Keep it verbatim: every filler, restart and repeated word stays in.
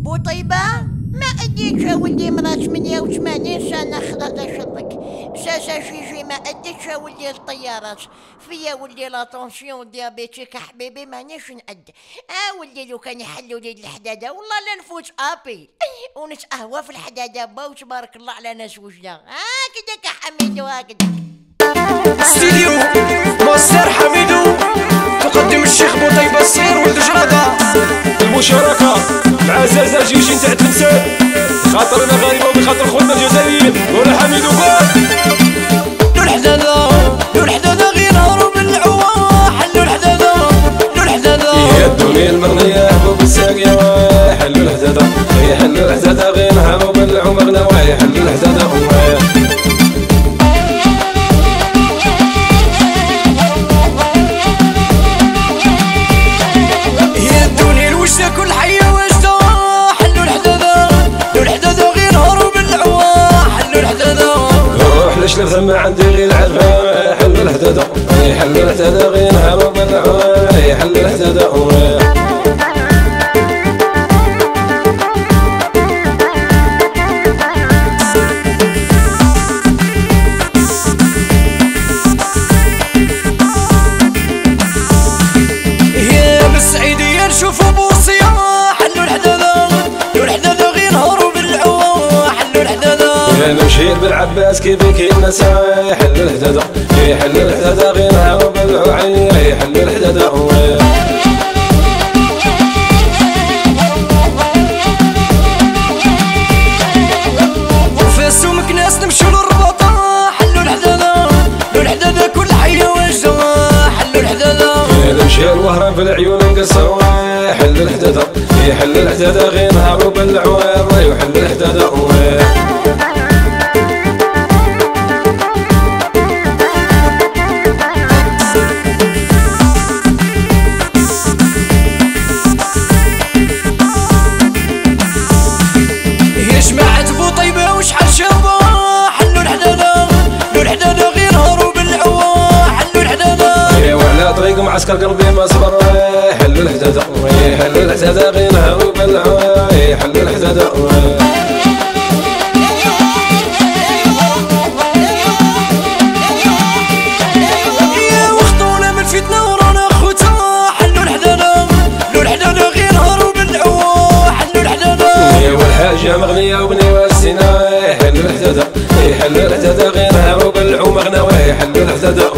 بوطيبة ما أديتش ولدي مرا ثمانية وثمانين سنة خلاص شرك ساسا جيجي ما أديتش ولدي الطيارات فيا ولدي لاتونسيون ديابيتيك حبيبي مانيش نأد اه ولدي لو كان يحلوا لي الحدادة والله لا نفوت ابي ونتقهوى في الحدادة با وتبارك الله على ناس وجنا هكذاك حميدو هكذا ستوديو مصدر حميدو تقدم الشيخ بوطيبة الصغير ولد جرادة المشاركة مع زازا جيجي نتاع تمثال خاطر انا غريبة وبخاطر خوتنا الجزائريين ولا حميدو قال لو الحدادة لو الحدادة غير نهارو بالعوا حلو الحدادة لو الحدادة يا الدنيا المغنية حبوب الساقية حلو الحدادة حلو الحدادة غير نهارو بالعوا مغنى حلو الحدادة كل حية وجدة حلو الحدادة لو الحدادة غير نهارو بالعوا حلو الحدادة روح لشلف ثم عندي غير العرفة حلو الحدادة حلو الحدادة غير نهارو بالعوا حلو الحدادة يا بالسعيدية نشوفو بوصية نمشي بالعباس كيفك النساء حل الحدادة حل الحدادة غير نهارو بالعوا حل الحدادة وفي السوق ناس نمشيو للرباطة حلو الحدادة لو الحدادة كل حية وجدة حلو الحدادة نمشي الوهران في العيون نقصرو حل الحدادة حل الحدادة غير نهارو بالعوا حل الحدادة طريق معسكر قلبي ما صبر حلو الحدادة حلو الحدادة غير نهارو بالعوا حلو الحدادة يا وخطونا من فتنة ورانا خوتا حلو الحدادة لو الحدادة غير نهارو بالعوا حلو الحدادة والحاجة مغنية وبني والسنا حلو الحدادة حلو الحدادة غير نهارو بالعوا مغنى حلو الحدادة